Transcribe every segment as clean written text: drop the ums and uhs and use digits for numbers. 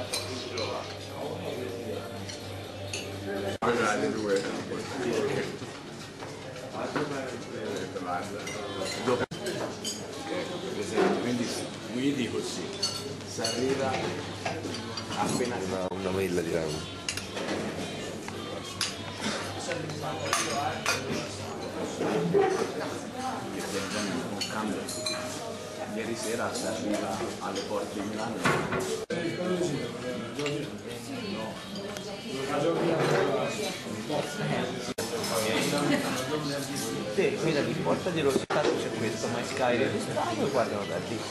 le due. Quindi guidi così, si arriva appena una mela diciamo. Un cambio. Ieri sera si arriva alle porte di Milano. Sì, qui da lì, porta di Rositato c'è questo, ma Sky registrato e guardano da lì.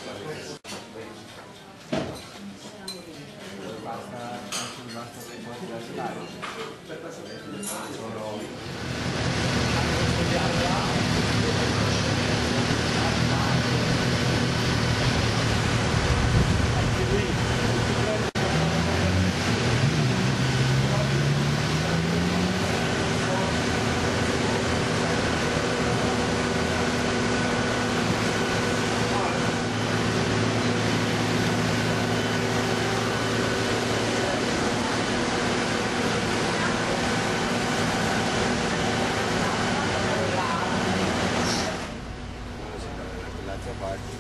L'altra parte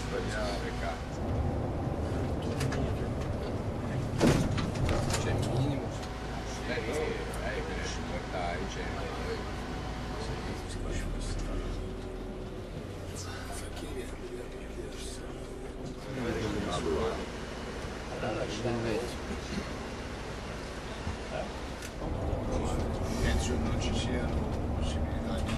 c'è minimo per supportare penso non ci siano possibilità di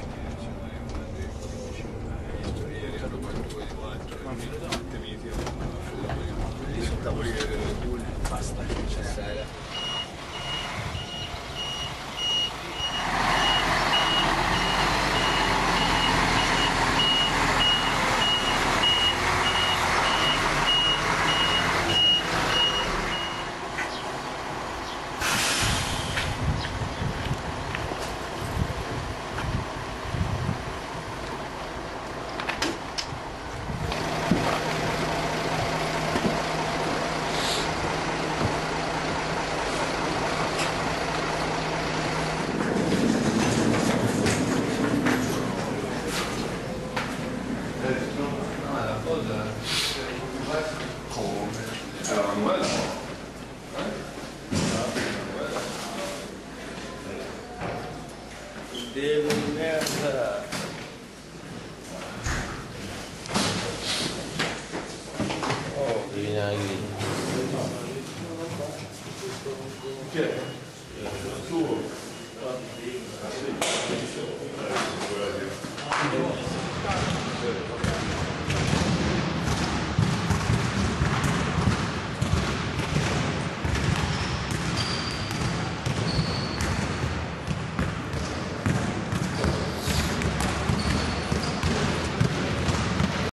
tavolino delle bulle, basta necessaria. Devo merda. Oh, vinagre.